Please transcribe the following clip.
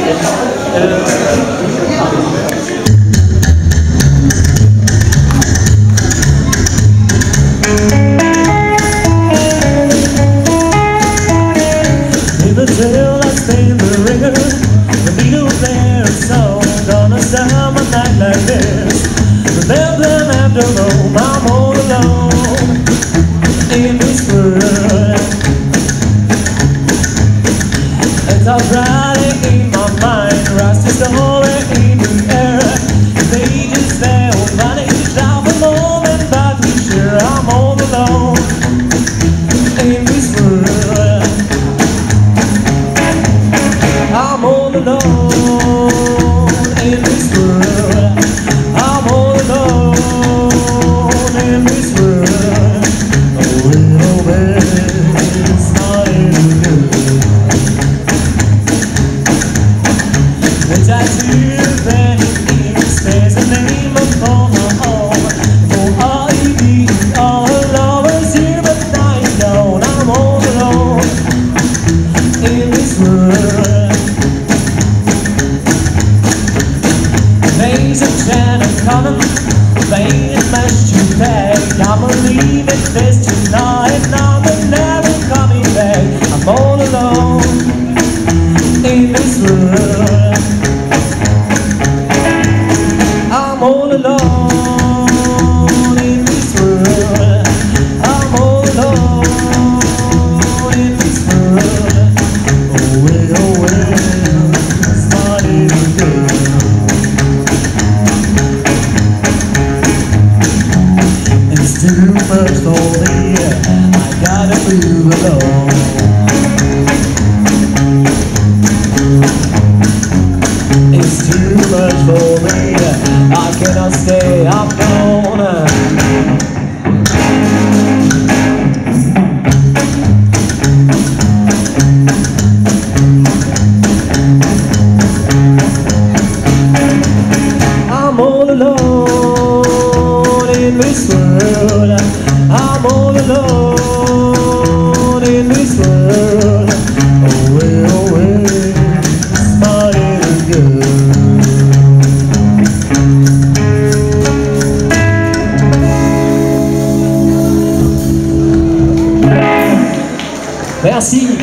the tail I stay in the ringer, the Beatles there, so gonna start my night like this. Without them after home, I'm all alone in this world. It's all riding in my mind, rusty story in the air. They just there, vanish out the moment, but we sure I'm all alone in this world. I'm all alone in this world. I'm all alone in this world. Oh, it's not any good. The tattoo that it says the name upon my home. For all lovers here, but I know I'm all alone in this world. Days of Shannon coming, vain and much to pay. I'm leaving this tonight, now but never coming back. I'm all alone in this world. I'm all alone in this world. I'm all alone in this world. Oh well, it's not even good. Too much for me, I gotta move along. It's too much for me, I cannot stay, I'm gonna. I'm all alone in this world. I'm all alone in this world. Oh well, it's not any good. Merci.